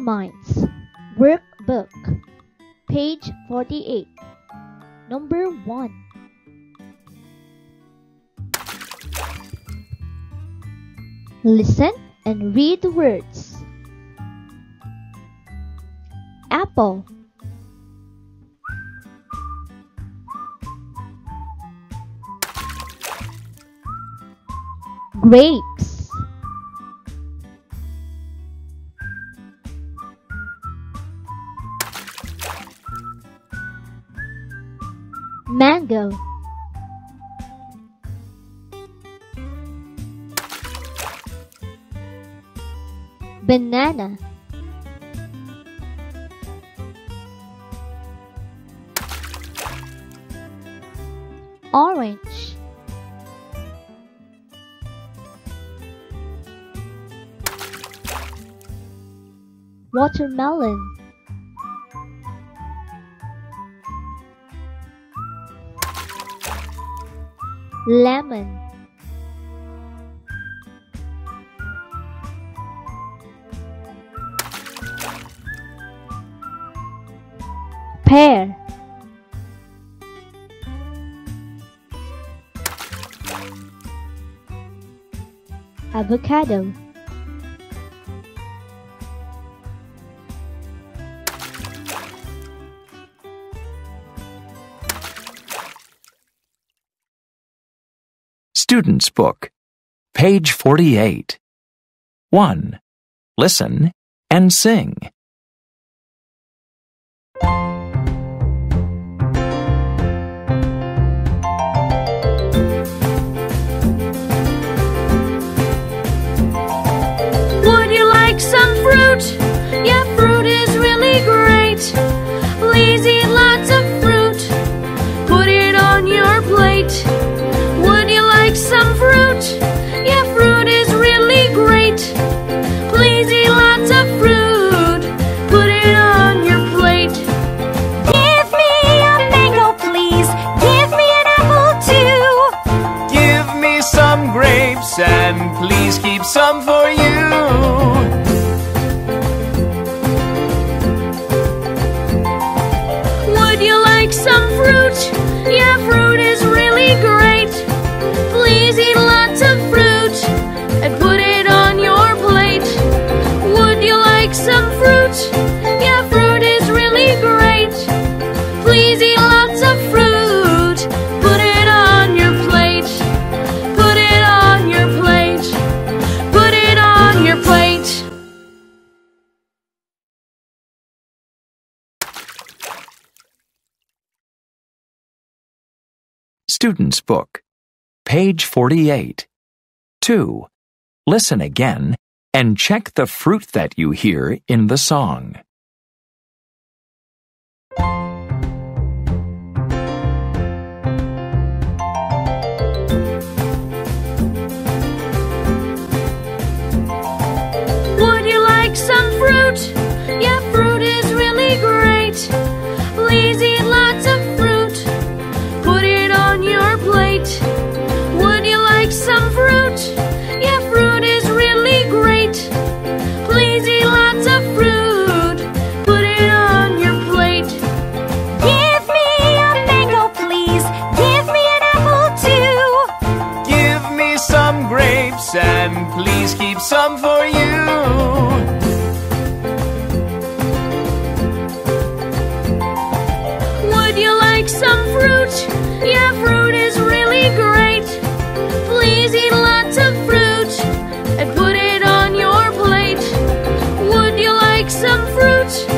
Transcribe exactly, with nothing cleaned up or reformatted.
Minds Workbook, page forty-eight. Number one. Listen and read the words. Apple, grapes, mango, banana, orange, watermelon, lemon, pear, avocado, Student's Book, page forty-eight. one. Listen and sing. Would you like some fruit? Yeah, fruit is really great. Please eat lots of fruit. Put it on your plate. Would you like some fruit? Yeah, fruit is really great. Please eat lots of fruit. Put it on your plate. Give me a mango, please. Give me an apple too. Give me some grapes and please keep some for you. Would you like some fruit? Yeah, fruit is really great. Please eat lots of fruit and put it on your plate. Would you like some fruit? Yeah, fruit is really great. Please eat lots of fruit. Put it on your plate. Put it on your plate. Put it on your plate. Student's Book, page forty-eight. two. Listen again and check the fruit that you hear in the song. Would you like some fruit? Yeah, fruit is really great. Please eat lots of fruit. Put it on your plate. Would you like some fruit? Yeah, fruit is really great. Please eat lots of fruit. Put it on your plate. Give me a mango, please. Give me an apple too. Give me some grapes and please keep some for you. Would you like some fruit? Yeah, fruit is really great. Please eat lots of fruit and put it on your plate. Would you like some fruit?